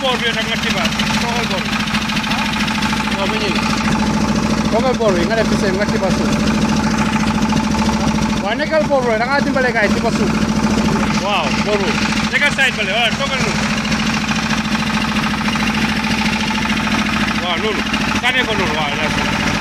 bor bi tam ngatibat togal bor no beni togal bor nga def ci ngatibat su wa nekal bor da nga dimbale kay ci basu waaw boru nekal side bale wala togal nu waaw lolu kané ko lolu waaw la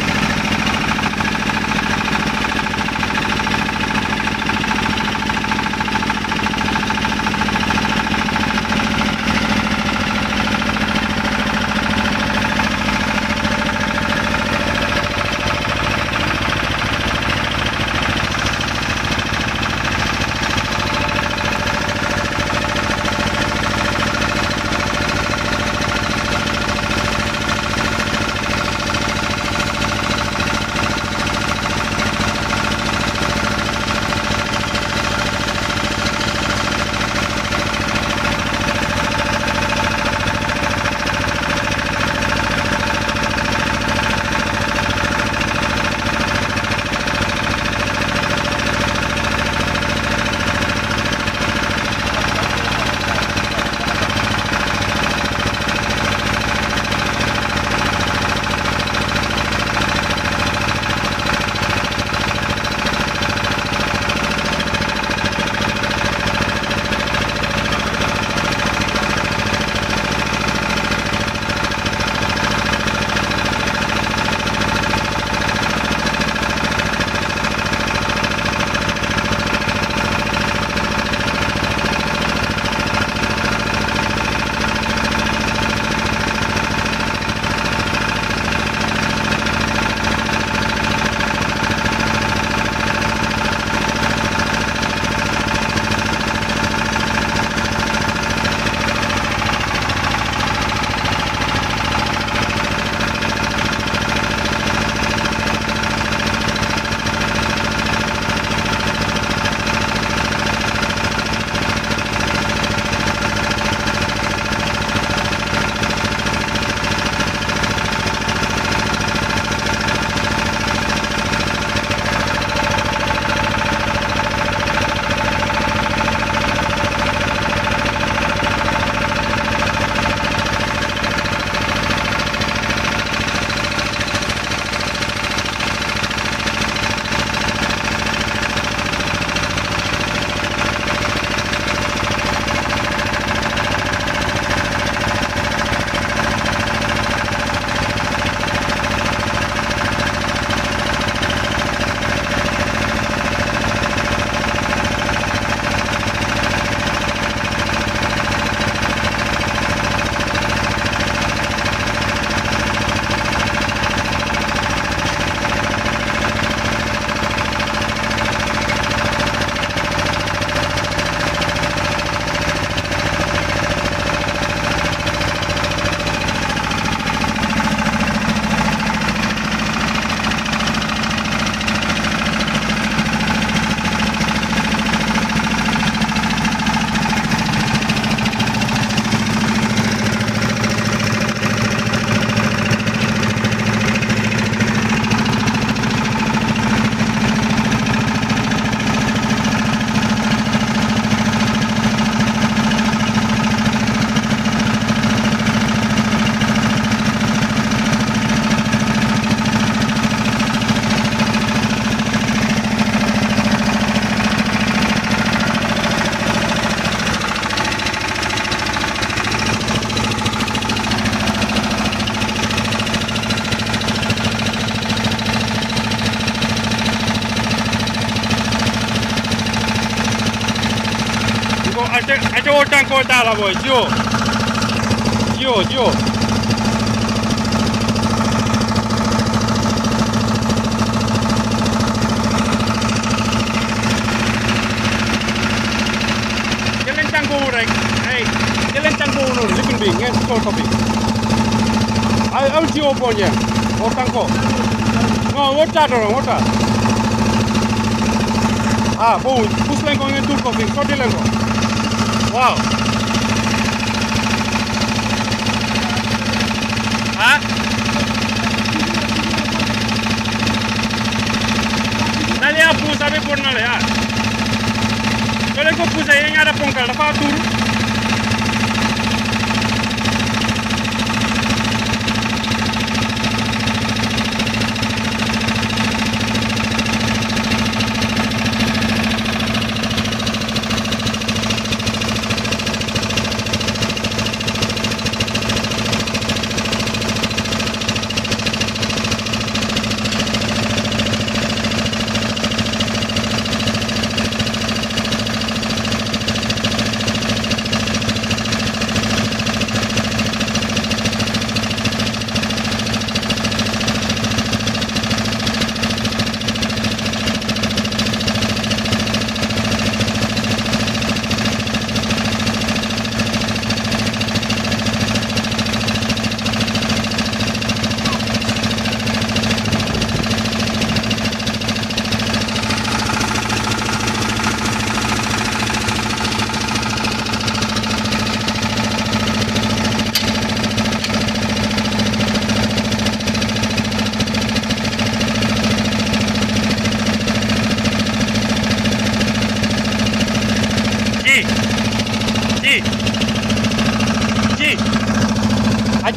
Até o tanco tá lá, boy. Gio. Kailan tango rek? Hey, kailan tango no living being yes so topic. I'll Gio po niya. O tango. No, wota. Ah, po, puslen ko ng turko, sorti lang ko. Wow. Ha? Dali apu sabi por na le ha. Kole ko puse yang ada pongkal dapat tur.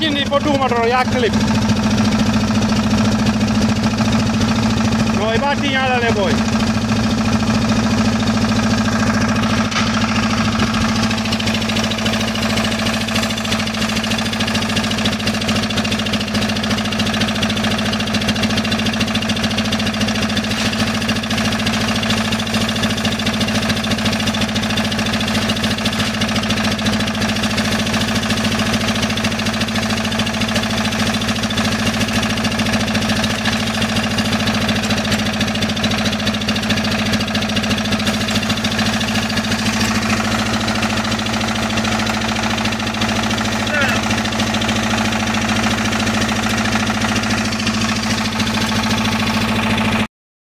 Kini poduma dro ya clip. No, i bati nyala le boy.